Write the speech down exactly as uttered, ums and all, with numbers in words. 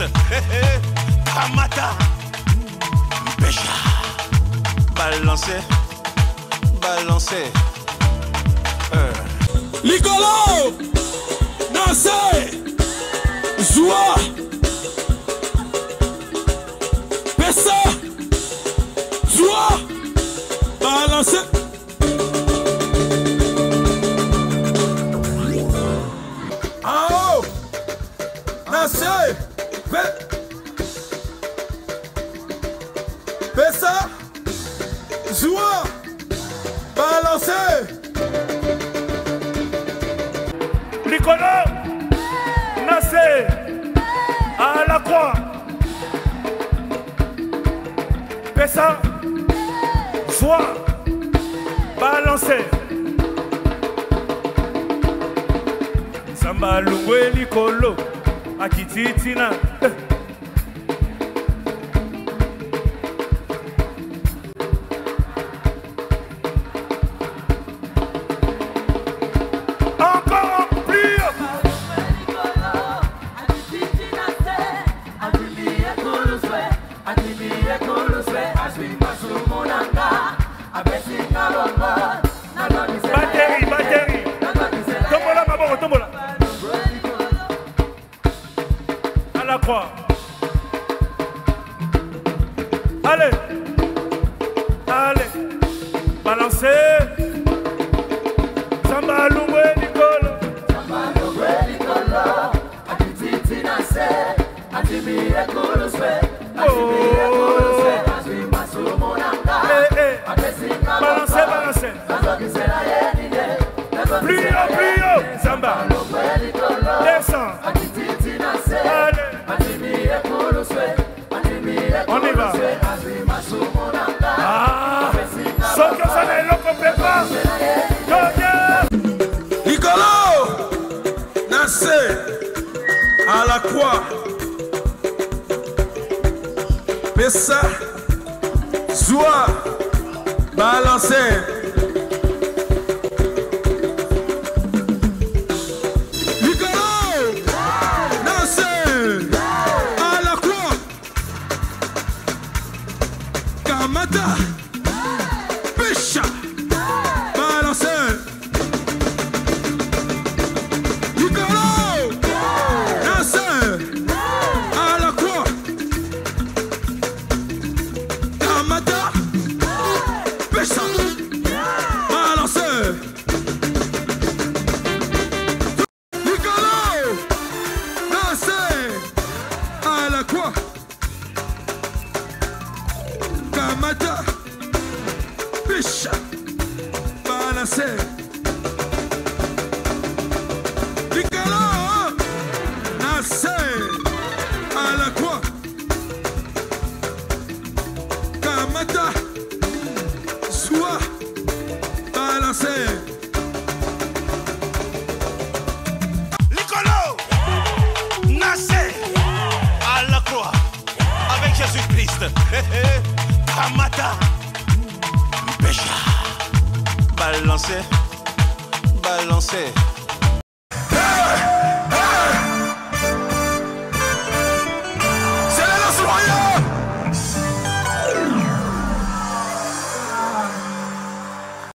Kamata, Pécha, balancé, balancé. Euh. Licolo, Nassé, Joie, Pessa, Joie, balancé. En haut, Nassé, Pessa, Joie, balancé. Licolo, Nassé, à la croix. Pessa, joie, balancé. Samba Lungwe Licolo, Akititina. Batterie, batterie. Tombola, ma bonne, tombola. À la croix. Allez. Allez. Balancez. Samba Lungwe Licolo. Samba Lungwe Licolo. Akititi Nassé. Adimire Kuluswe. Adimire Kuluswe. Aswi Masumunanga. Eh, eh. Balancez, balancez. Plus haut, plus haut. Samba. Descends. Allez. On y va. Ah. Sauf que ça n'est pas préparé. Licolo, Nassé, à la croix. Pessa, Joie, balancé. Licolo, Nassé, à la croix. Kamata, Pécha, balancé. Licolo, Nassé, à la croix. Kamata, Pécha, balancé. Licolo, Nassé, à la croix. Kamata, Pécha, balancé. Licolo, Nassé, à la croix. Kamata, Joie, balancé. Licolo, Nassé, à la croix, avec Jésus-Christ. Kamata, Pécha, balancé, balancé.